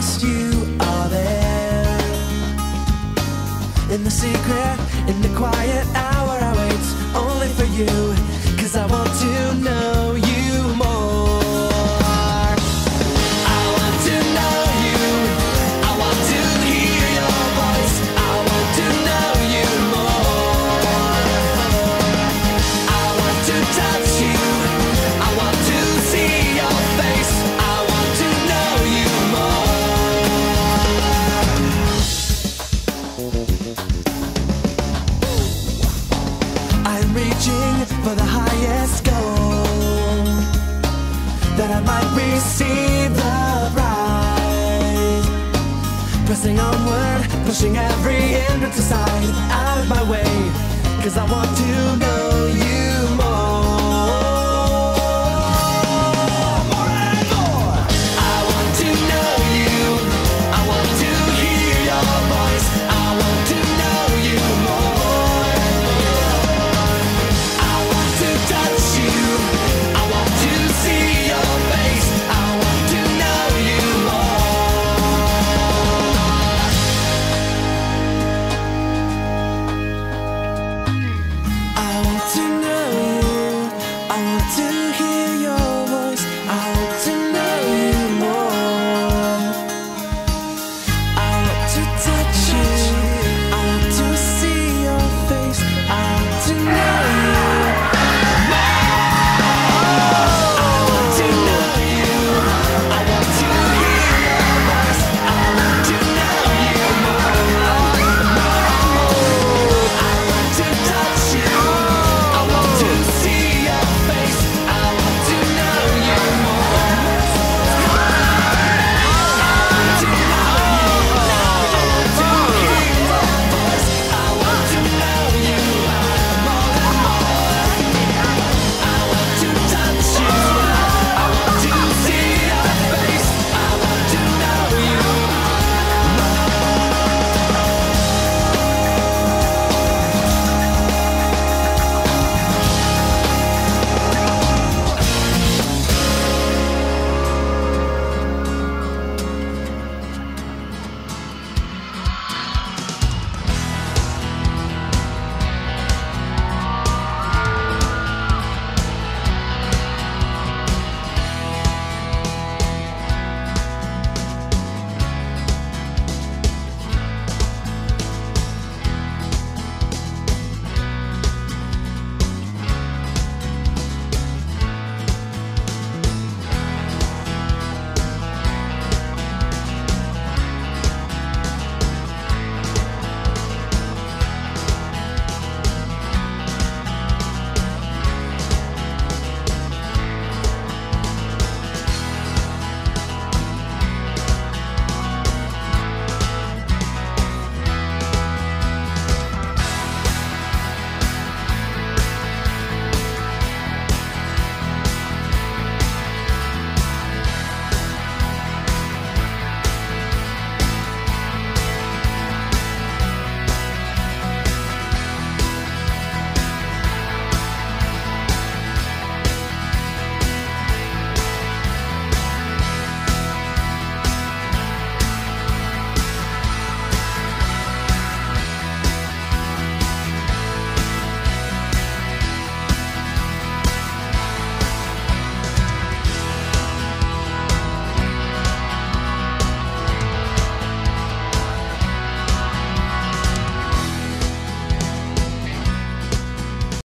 just you are there. In the secret, in the quiet hour, I wait only for you, 'cause I want to know you more. I want to know you, I want to hear your voice, I want to know you more. I want to touch you, I want to see your face, I want to know you more. I'm reaching for the highest goal, that I might receive the prize. Pressing onward, pushing every hindrance aside, out of my way, 'cause I want to know you